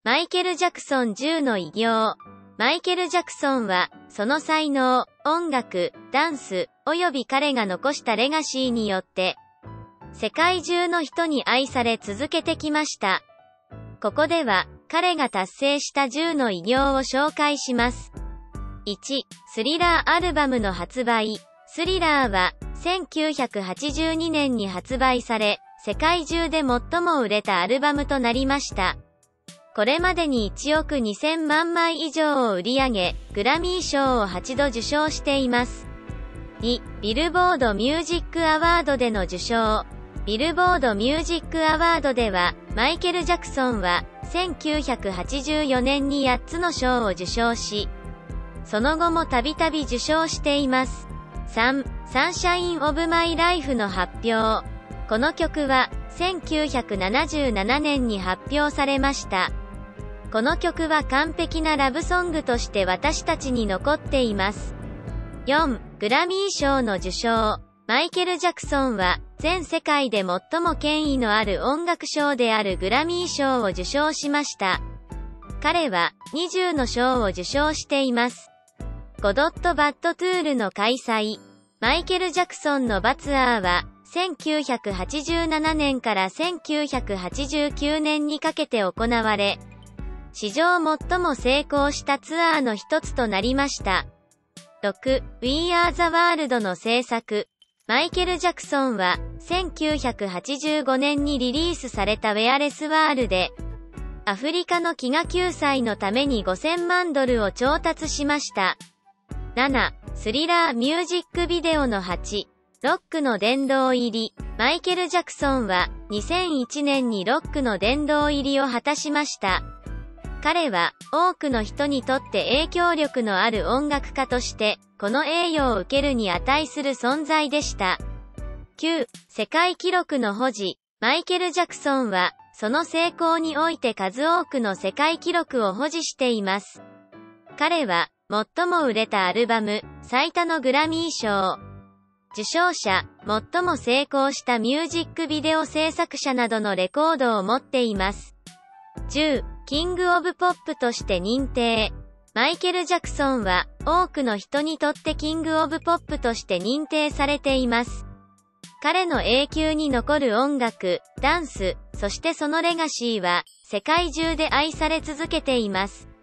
マイケル・ジャクソン10の偉業。マイケル・ジャクソンは、その才能、音楽、ダンス、及び彼が残したレガシーによって、世界中の人に愛され続けてきました。ここでは、彼が達成した10の偉業を紹介します。1、スリラーアルバムの発売。スリラーは、1982年に発売され、世界中で最も売れたアルバムとなりました。これまでに1億2000万枚以上を売り上げ、グラミー賞を8度受賞しています。2、ビルボードミュージックアワードでの受賞。ビルボードミュージックアワードでは、マイケル・ジャクソンは、1984年に8つの賞を受賞し、その後もたびたび受賞しています。3、サンシャイン・オブ・マイ・ライフの発表。この曲は、1977年に発表されました。この曲は完璧なラブソングとして私たちに残っています。4、グラミー賞の受賞。マイケル・ジャクソンは、全世界で最も権威のある音楽賞であるグラミー賞を受賞しました。彼は、20の賞を受賞しています。ゴドット・バッド・トゥールの開催。マイケル・ジャクソンのバツアーは、1987年から1989年にかけて行われ、史上最も成功したツアーの一つとなりました。6、We Are the World の制作。マイケル・ジャクソンは、1985年にリリースされた Where's World で、アフリカの飢餓救済のために5000万ドルを調達しました。7、スリラーミュージックビデオの8、ロックの殿堂入り。マイケル・ジャクソンは、2001年にロックの殿堂入りを果たしました。彼は、多くの人にとって影響力のある音楽家として、この栄誉を受けるに値する存在でした。9、世界記録の保持。マイケル・ジャクソンは、その成功において数多くの世界記録を保持しています。彼は、最も売れたアルバム、最多のグラミー賞、受賞者、最も成功したミュージックビデオ制作者などのレコードを持っています。10、キング・オブ・ポップとして認定。マイケル・ジャクソンは、多くの人にとってキング・オブ・ポップとして認定されています。彼の永久に残る音楽、ダンス、そしてそのレガシーは、世界中で愛され続けています。